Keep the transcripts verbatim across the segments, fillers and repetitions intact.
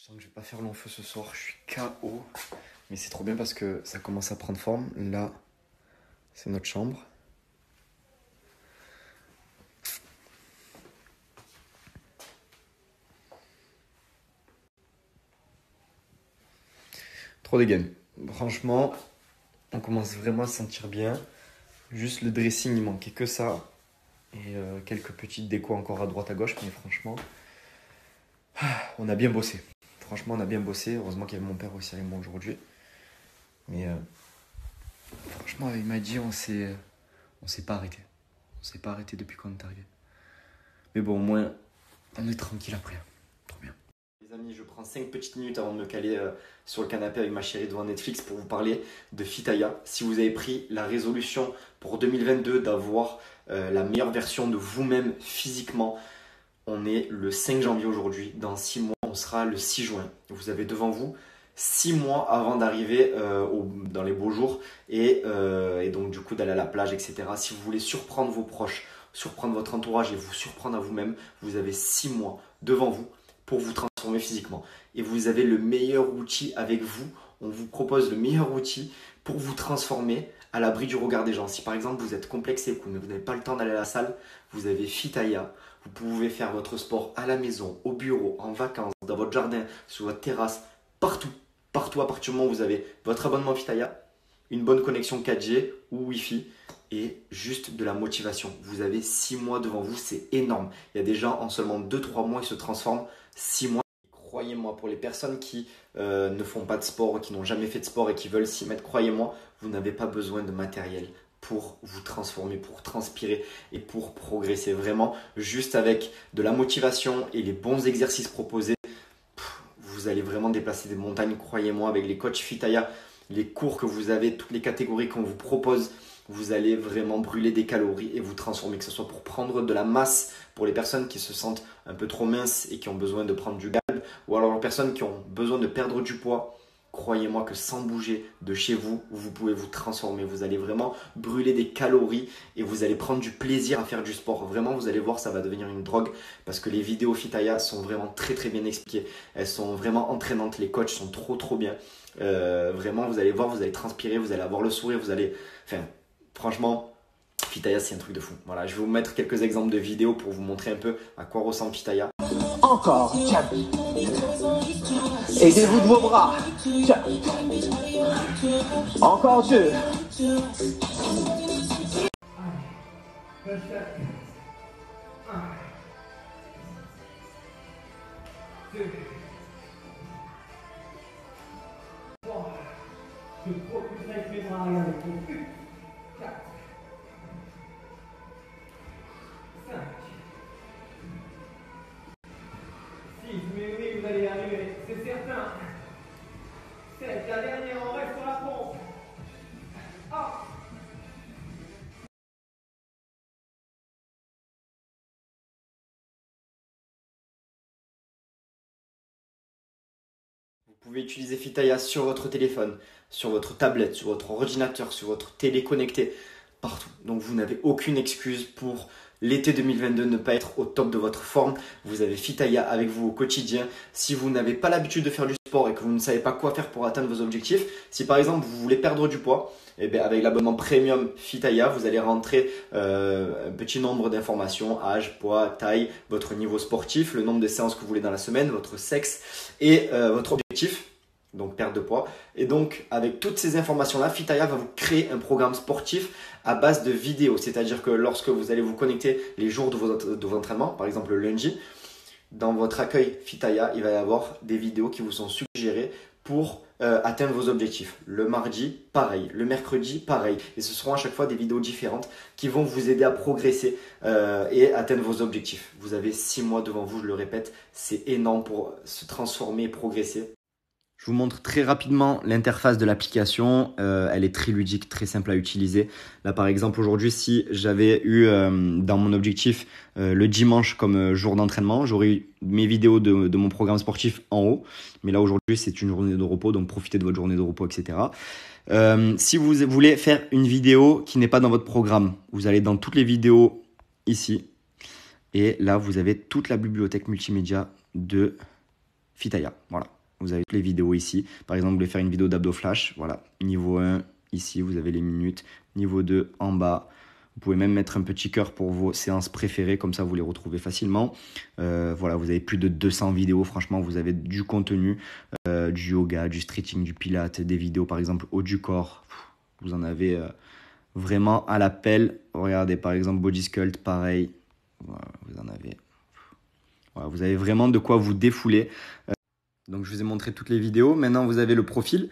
Je sens que je vais pas faire long feu ce soir, je suis K O. Mais c'est trop bien parce que ça commence à prendre forme. Là, c'est notre chambre. Trop dégaine. Franchement, on commence vraiment à se sentir bien. Juste le dressing, il manquait que ça. Et euh, quelques petites décos encore à droite à gauche. Mais franchement, on a bien bossé. Franchement, on a bien bossé. Heureusement qu'il y avait mon père aussi avec moi aujourd'hui. Mais euh, franchement, il m'a dit on s'est, on s'est pas arrêté. On s'est pas arrêté depuis qu'on est arrivé. Mais bon, au moins, on est tranquille après. Trop bien. Les amis, je prends cinq petites minutes avant de me caler euh, sur le canapé avec ma chérie devant Netflix pour vous parler de Fitaya. Si vous avez pris la résolution pour deux mille vingt-deux d'avoir euh, la meilleure version de vous-même physiquement, on est le cinq janvier aujourd'hui. Dans six mois, on sera le six juin. Vous avez devant vous six mois avant d'arriver euh, dans les beaux jours et, euh, et donc du coup d'aller à la plage, et cetera. Si vous voulez surprendre vos proches, surprendre votre entourage et vous surprendre à vous-même, vous avez six mois devant vous pour vous transformer physiquement. Et vous avez le meilleur outil avec vous. On vous propose le meilleur outil pour vous transformer à l'abri du regard des gens. Si par exemple vous êtes complexé et que vous n'avez pas le temps d'aller à la salle, vous avez Fitaya. Vous pouvez faire votre sport à la maison, au bureau, en vacances, dans votre jardin, sur votre terrasse, partout. Partout, à partir du moment où vous avez votre abonnement Fitaya, une bonne connexion quatre G ou Wi-Fi et juste de la motivation. Vous avez six mois devant vous, c'est énorme. Il y a des gens en seulement deux trois mois, ils se transforment. six mois. Croyez-moi, pour les personnes qui euh, ne font pas de sport, qui n'ont jamais fait de sport et qui veulent s'y mettre, croyez-moi, vous n'avez pas besoin de matériel pour vous transformer, pour transpirer et pour progresser. Vraiment, juste avec de la motivation et les bons exercices proposés, vous allez vraiment déplacer des montagnes, croyez-moi, avec les coachs Fitaya, les cours que vous avez, toutes les catégories qu'on vous propose, vous allez vraiment brûler des calories et vous transformer, que ce soit pour prendre de la masse pour les personnes qui se sentent un peu trop minces et qui ont besoin de prendre du galbe, ou alors les personnes qui ont besoin de perdre du poids. Croyez-moi que sans bouger de chez vous, vous pouvez vous transformer. Vous allez vraiment brûler des calories et vous allez prendre du plaisir à faire du sport. Vraiment, vous allez voir, ça va devenir une drogue parce que les vidéos Fitaya sont vraiment très très bien expliquées. Elles sont vraiment entraînantes. Les coachs sont trop trop bien. Euh, vraiment, vous allez voir, vous allez transpirer, vous allez avoir le sourire, vous allez... Enfin, franchement, Fitaya, c'est un truc de fou. Voilà, je vais vous mettre quelques exemples de vidéos pour vous montrer un peu à quoi ressemble Fitaya. Encore, tiens. Aidez-vous de vos bras. Tiens. Encore deux. Mais oui, vous allez y arriver, c'est certain. C'est la dernière, on reste sur la pompe. Ah. Vous pouvez utiliser Fitaya sur votre téléphone, sur votre tablette, sur votre ordinateur, sur votre télé connectée, partout. Donc vous n'avez aucune excuse pour l'été deux mille vingt-deux ne pas être au top de votre forme. Vous avez Fitaya avec vous au quotidien. Si vous n'avez pas l'habitude de faire du sport et que vous ne savez pas quoi faire pour atteindre vos objectifs, si par exemple vous voulez perdre du poids, eh bien, avec l'abonnement premium Fitaya, vous allez rentrer euh, un petit nombre d'informations, âge, poids, taille, votre niveau sportif, le nombre de séances que vous voulez dans la semaine, votre sexe et euh, votre objectif, donc perte de poids. Et donc avec toutes ces informations-là, Fitaya va vous créer un programme sportif à base de vidéos. C'est-à-dire que lorsque vous allez vous connecter les jours de vos, de vos entraînements, par exemple le lundi, dans votre accueil Fitaya, il va y avoir des vidéos qui vous sont suggérées pour euh, atteindre vos objectifs. Le mardi, pareil. Le mercredi, pareil. Et ce seront à chaque fois des vidéos différentes qui vont vous aider à progresser euh, et atteindre vos objectifs. Vous avez six mois devant vous, je le répète. C'est énorme pour se transformer et progresser. Je vous montre très rapidement l'interface de l'application. Euh, elle est très ludique, très simple à utiliser. Là, par exemple, aujourd'hui, si j'avais eu euh, dans mon objectif euh, le dimanche comme euh, jour d'entraînement, j'aurais eu mes vidéos de, de mon programme sportif en haut. Mais là, aujourd'hui, c'est une journée de repos, donc profitez de votre journée de repos, et cetera. Euh, si vous voulez faire une vidéo qui n'est pas dans votre programme, vous allez dans toutes les vidéos ici. Et là, vous avez toute la bibliothèque multimédia de Fitaya. Voilà, vous avez toutes les vidéos ici. Par exemple, vous voulez faire une vidéo d'abdos flash. Voilà, niveau un, ici, vous avez les minutes. Niveau deux, en bas. Vous pouvez même mettre un petit cœur pour vos séances préférées, comme ça vous les retrouvez facilement. Euh, voilà, vous avez plus de deux cents vidéos, franchement, vous avez du contenu, euh, du yoga, du stretching, du pilate, des vidéos par exemple haut du corps. Vous en avez euh, vraiment à l'appel. Regardez, par exemple, body sculpt, pareil. Voilà, vous en avez. Voilà, vous avez vraiment de quoi vous défouler. Euh, donc je vous ai montré toutes les vidéos. Maintenant, vous avez le profil.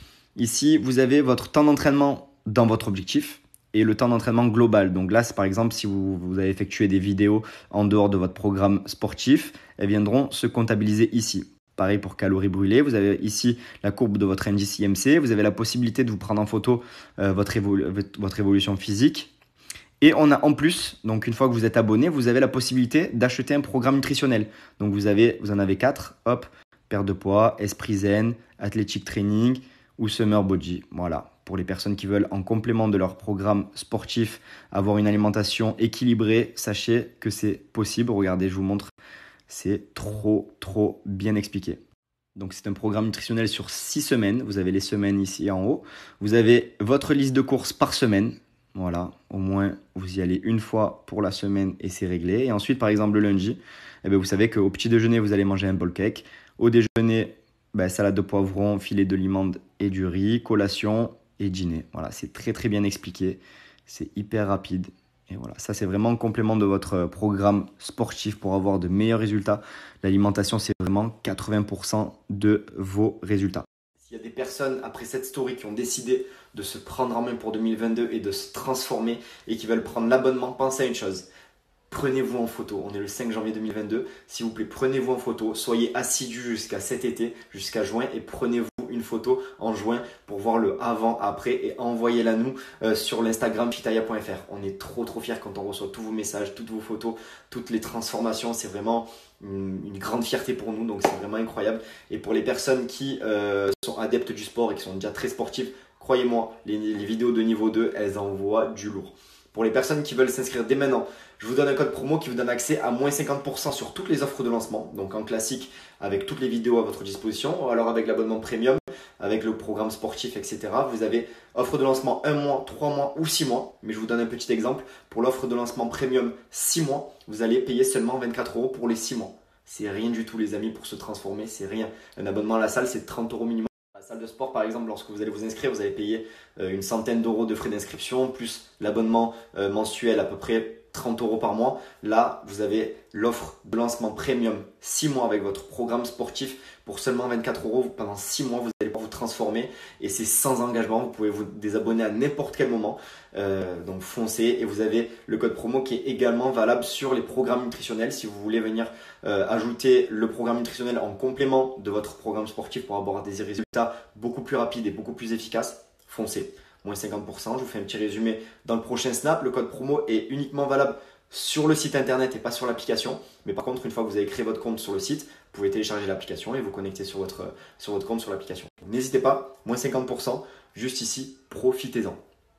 Ici, vous avez votre temps d'entraînement dans votre objectif et le temps d'entraînement global. Donc là, c'est par exemple, si vous, vous avez effectué des vidéos en dehors de votre programme sportif, elles viendront se comptabiliser ici. Pareil pour calories brûlées, vous avez ici la courbe de votre indice I M C, vous avez la possibilité de vous prendre en photo euh, votre, évolu votre évolution physique. Et on a en plus, donc une fois que vous êtes abonné, vous avez la possibilité d'acheter un programme nutritionnel. Donc vous, avez, vous en avez quatre, hop, perte de poids, esprit zen, athletic training ou summer body. Voilà. Pour les personnes qui veulent, en complément de leur programme sportif, avoir une alimentation équilibrée, sachez que c'est possible. Regardez, je vous montre. C'est trop, trop bien expliqué. Donc, c'est un programme nutritionnel sur six semaines. Vous avez les semaines ici en haut. Vous avez votre liste de courses par semaine. Voilà, au moins, vous y allez une fois pour la semaine et c'est réglé. Et ensuite, par exemple, le lundi, eh bien, vous savez qu'au petit déjeuner, vous allez manger un bol cake. Au déjeuner, ben, salade de poivron, filet de limande et du riz. Collation et dîner. Voilà, c'est très très bien expliqué, c'est hyper rapide et voilà, ça c'est vraiment un complément de votre programme sportif pour avoir de meilleurs résultats. L'alimentation, c'est vraiment quatre-vingts pour cent de vos résultats. S'il y a des personnes après cette story qui ont décidé de se prendre en main pour deux mille vingt-deux et de se transformer et qui veulent prendre l'abonnement, pensez à une chose. Prenez-vous en photo, on est le cinq janvier deux mille vingt-deux, s'il vous plaît, prenez-vous en photo, soyez assidus jusqu'à cet été, jusqu'à juin et prenez-vous une photo en juin pour voir le avant, après et envoyez-la nous euh, sur l'Instagram fitaya point F R. On est trop trop fiers quand on reçoit tous vos messages, toutes vos photos, toutes les transformations, c'est vraiment une, une grande fierté pour nous, donc c'est vraiment incroyable. Et pour les personnes qui euh, sont adeptes du sport et qui sont déjà très sportives, croyez-moi, les, les vidéos de niveau deux, elles envoient du lourd. Pour les personnes qui veulent s'inscrire dès maintenant, je vous donne un code promo qui vous donne accès à moins cinquante pour cent sur toutes les offres de lancement. Donc en classique, avec toutes les vidéos à votre disposition. Ou alors avec l'abonnement premium, avec le programme sportif, et cetera. Vous avez offre de lancement un mois, trois mois ou six mois. Mais je vous donne un petit exemple. Pour l'offre de lancement premium six mois, vous allez payer seulement vingt-quatre euros pour les six mois. C'est rien du tout les amis pour se transformer, c'est rien. Un abonnement à la salle, c'est trente euros minimum. La salle de sport, par exemple, lorsque vous allez vous inscrire, vous allez payer une centaine d'euros de frais d'inscription, plus l'abonnement mensuel à peu près trente euros par mois. Là, vous avez l'offre de lancement premium six mois avec votre programme sportif pour seulement vingt-quatre euros. Pendant six mois, vous allez pouvoir vous transformer et c'est sans engagement. Vous pouvez vous désabonner à n'importe quel moment. Euh, donc foncez et vous avez le code promo qui est également valable sur les programmes nutritionnels. Si vous voulez venir euh, ajouter le programme nutritionnel en complément de votre programme sportif pour avoir des résultats beaucoup plus rapides et beaucoup plus efficaces, foncez. Moins cinquante pour cent, je vous fais un petit résumé dans le prochain snap. Le code promo est uniquement valable sur le site internet et pas sur l'application. Mais par contre, une fois que vous avez créé votre compte sur le site, vous pouvez télécharger l'application et vous connecter sur votre, sur votre compte sur l'application. N'hésitez pas, moins cinquante pour cent, juste ici, profitez-en.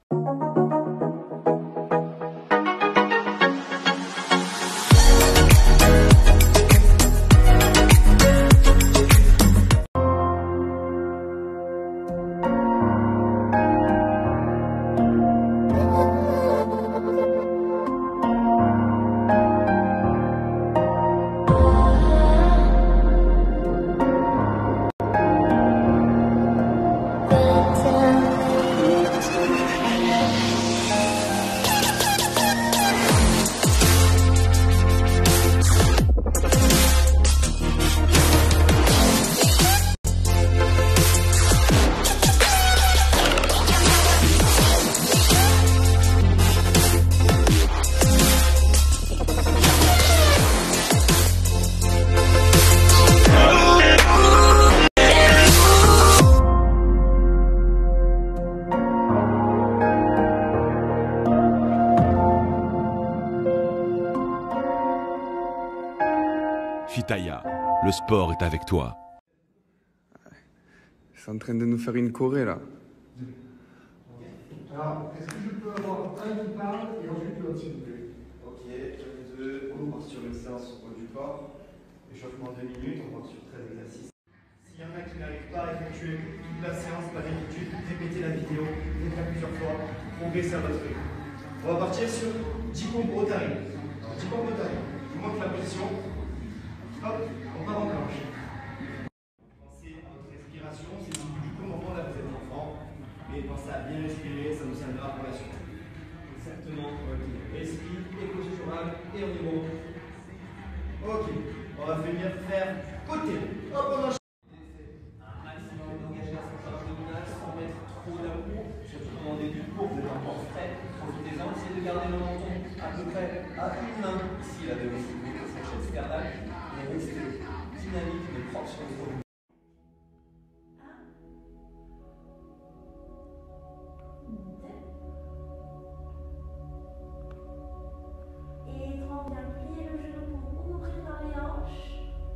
Fitaya, le sport est avec toi. C'est en train de nous faire une choré là. Alors, est-ce que je peux avoir un qui parle et ensuite l'autre s'il vous plaît? Ok, un, deux, on part sur une séance au du corps. Échauffement de deux minutes, on part sur treize exercices. S'il y en a qui n'arrivent pas à effectuer toute la séance, pas d'inquiétude, répétez la vidéo, faites-la plusieurs fois, progressez à votre rythme. On va partir sur dix pompes au tarif. dix pompes au tarif. Je vous montre la position. Hop, on part en planche. Pensez à votre respiration, c'est du coup moment là vous êtes enfant, mais pensez à bien respirer, ça nous servira pour la suite. Exactement, ok. Respire, écoute journal et on est bon. Ok, on va venir faire côté. Hop, on enchaîne. Un maximum d'engagé à sa charge abdominale sans mettre trop d'un coup, surtout pendant des buts courts, vous êtes encore frais. Profitez-en, essayez de garder le menton à peu près à une main. Ici, la deuxième chaîne sternale. Et restez dynamique mais propre sur les volumes. Et prends bien plier le genou pour ouvrir dans les hanches.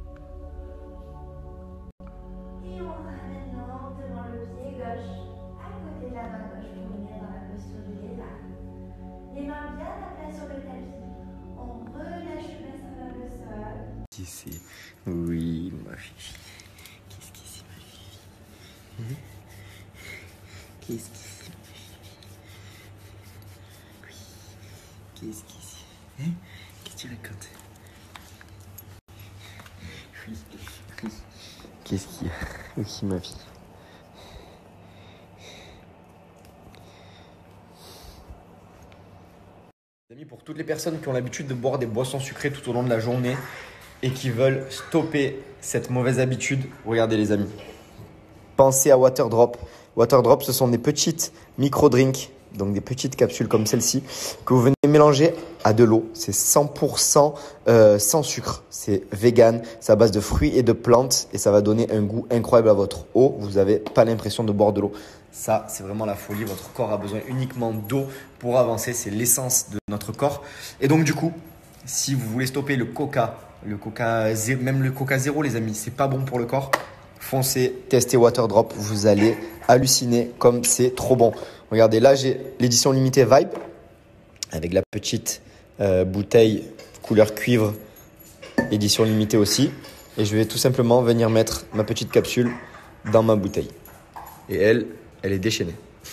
Et on ramène lentement le pied gauche à côté de la main gauche pour venir dans la posture du lézard. Les mains bien à plat sur le tapis. On relâche le bassin vers le sol. Qui c'est? Oui, ma fille. Qu'est-ce que c'est, ma fille? Hein? Qu'est-ce que c'est, ma fille? Oui. Qu'est-ce que c'est? Hein? Qu'est-ce que tu racontes? Oui. Oui. Qu'est-ce qu'il y a? Oui, ma fille. Amis, pour toutes les personnes qui ont l'habitude de boire des boissons sucrées tout au long de la journée et qui veulent stopper cette mauvaise habitude, regardez les amis. Pensez à Water Drop. Water Drop, ce sont des petites micro-drinks, donc des petites capsules comme celle-ci, que vous venez mélanger à de l'eau. C'est cent pour cent euh, sans sucre. C'est vegan, c'est à base de fruits et de plantes et ça va donner un goût incroyable à votre eau. Vous n'avez pas l'impression de boire de l'eau. Ça, c'est vraiment la folie. Votre corps a besoin uniquement d'eau pour avancer. C'est l'essence de notre corps. Et donc, du coup, si vous voulez stopper le coca, le coca, même le coca zéro, les amis, c'est pas bon pour le corps. Foncez, testez Water Drop. Vous allez halluciner comme c'est trop bon. Regardez, là, j'ai l'édition limitée Vibe avec la petite euh, bouteille couleur cuivre, édition limitée aussi. Et je vais tout simplement venir mettre ma petite capsule dans ma bouteille. Et elle, elle est déchaînée.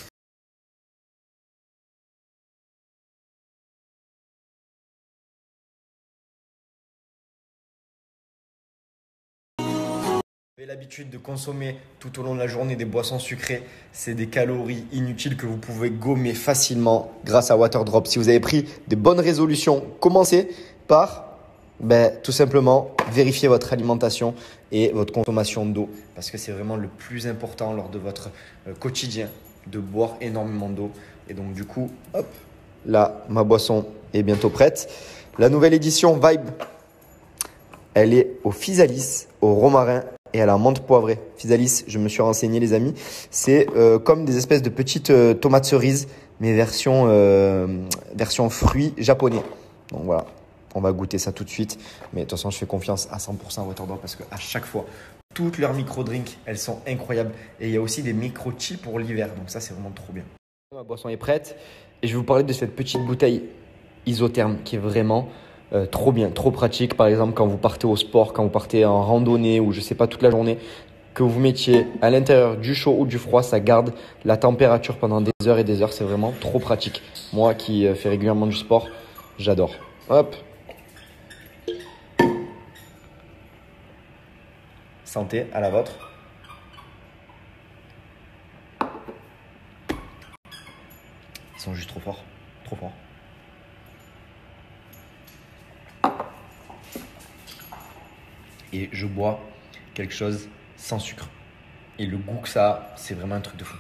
Vous avez l'habitude de consommer tout au long de la journée des boissons sucrées, c'est des calories inutiles que vous pouvez gommer facilement grâce à Water Drop. Si vous avez pris des bonnes résolutions, commencez par ben, tout simplement vérifier votre alimentation et votre consommation d'eau parce que c'est vraiment le plus important lors de votre euh, quotidien de boire énormément d'eau. Et donc du coup, hop, là, ma boisson est bientôt prête. La nouvelle édition Vibe, elle est au physalis, au romarin et à la menthe poivrée. Physalis, je me suis renseigné les amis, c'est euh, comme des espèces de petites euh, tomates cerises, mais version, euh, version fruits japonais. Donc voilà, on va goûter ça tout de suite. Mais de toute façon, je fais confiance à cent pour cent à Water Drop parce qu'à chaque fois, toutes leurs micro-drinks, elles sont incroyables. Et il y a aussi des micro-tea pour l'hiver, donc ça, c'est vraiment trop bien. Ma boisson est prête et je vais vous parler de cette petite bouteille isotherme qui est vraiment Euh, trop bien, trop pratique. Par exemple, quand vous partez au sport, quand vous partez en randonnée ou je sais pas toute la journée, que vous mettiez à l'intérieur du chaud ou du froid, ça garde la température pendant des heures et des heures. C'est vraiment trop pratique. Moi qui euh, fais régulièrement du sport, j'adore. Hop. Santé, à la vôtre. Ils sont juste trop forts, trop forts. Et je bois quelque chose sans sucre. Et le goût que ça a, c'est vraiment un truc de fou.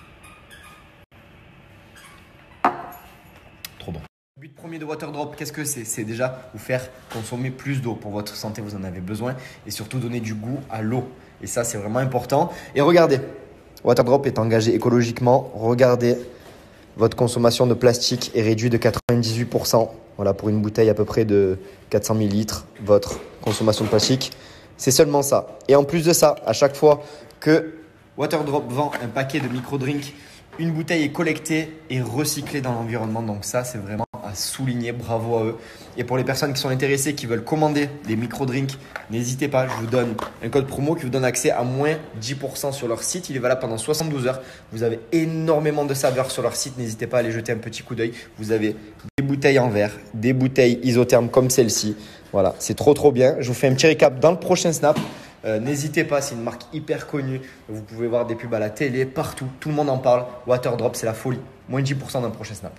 Trop bon. Le but premier de Water Drop, qu'est-ce que c'est? C'est déjà vous faire consommer plus d'eau. Pour votre santé, vous en avez besoin. Et surtout donner du goût à l'eau. Et ça, c'est vraiment important. Et regardez, Water Drop est engagé écologiquement. Regardez, votre consommation de plastique est réduite de quatre-vingt-dix-huit pour cent. Voilà, pour une bouteille à peu près de quatre cents millilitres, votre consommation de plastique. C'est seulement ça. Et en plus de ça, à chaque fois que Water Drop vend un paquet de micro-drinks, une bouteille est collectée et recyclée dans l'environnement. Donc ça, c'est vraiment à souligner, bravo à eux. Et pour les personnes qui sont intéressées, qui veulent commander des micro-drinks, n'hésitez pas, je vous donne un code promo qui vous donne accès à moins dix pour cent sur leur site. Il est valable pendant soixante-douze heures. Vous avez énormément de saveurs sur leur site, n'hésitez pas à aller jeter un petit coup d'œil. Vous avez des bouteilles en verre, des bouteilles isothermes comme celle-ci. Voilà, c'est trop trop bien. Je vous fais un petit récap dans le prochain snap. Euh, n'hésitez pas, c'est une marque hyper connue. Vous pouvez voir des pubs à la télé, partout. Tout le monde en parle. Waterdrop, c'est la folie. Moins dix pour cent dans le prochain snap.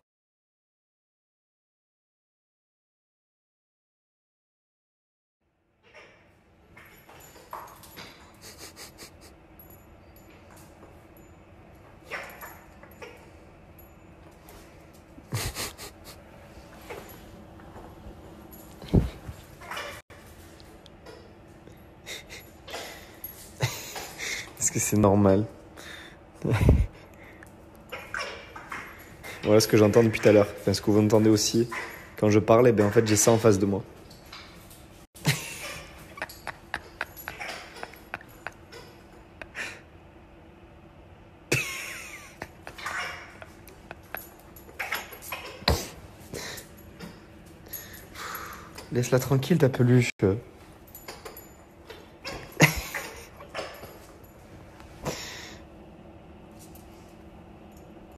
Est-ce que c'est normal? Voilà ce que j'entends depuis tout à l'heure. Enfin, ce que vous entendez aussi quand je parle, eh bien, en fait, j'ai ça en face de moi. Laisse-la tranquille, ta peluche.